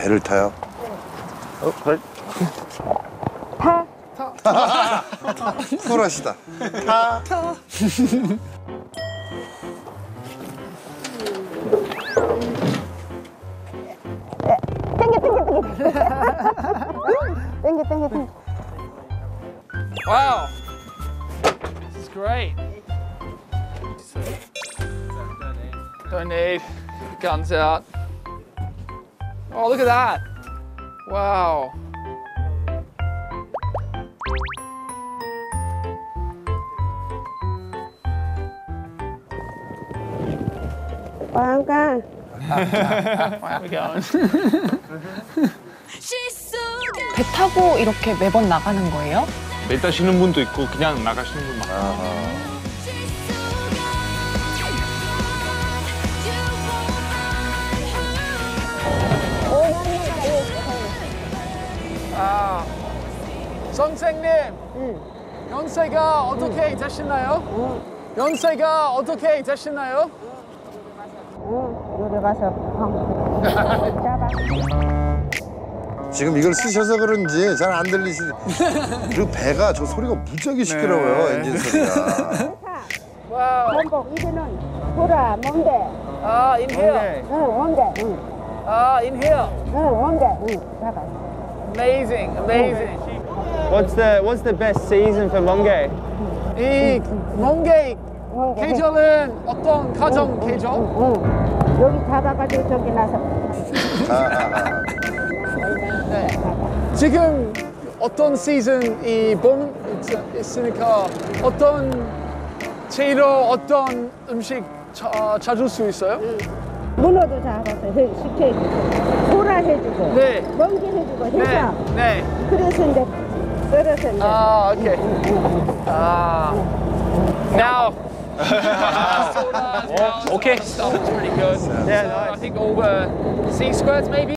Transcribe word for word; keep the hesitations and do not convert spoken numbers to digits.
배를 타요? 어, 배. 타. 타. 쿨하시다. 타. 타. 땡겨, 땡겨, 땡겨. 땡겨, 땡겨, 땡겨. Wow. This is great. Don't need. Guns out. Oh, look at that. Wow. 왕가. Where we going? 배 타고 이렇게 매번 나가는 거예요? 배 타시는 분도 있고 그냥 나가시는 분 많아요. 아, 선생님. 응. 연세가 어떻게 되시나요? 응. 연세가 어떻게 되시나요? 응. 요리 가서 잡아. 지금 이걸 쓰셔서 그런지 잘 안 들리시네. 그리고 배가 저 소리가 무지하게 시끄러워요, 네. 엔진 소리가. 와우. 전복 이제는 돌아 뭔데? 아, in here. 응, 뭔데? 응. 아, in here. 응, 뭔데? 응. 잡아. Amazing, amazing. What's the What's the best season for Monge? 이 멍게 뭔데? 계절은 어떤 가정 계절? 응. 여기 잡아가지고 저기 나서. 네. 지금 어떤 시즌이 봄 있- 있으니까 어떤 재료, 어떤 음식 자, 찾을 수 있어요? 문어도 잡아서 해, 시켜주고, 소라 해주고, 네. 멍게 해주고 네, 해서. 네. 그래서 이제 썰어서 이제. 아, 오케이. 아, now. Okay. Stuff is really good. Yeah, So I nice. think all the sea squirts maybe.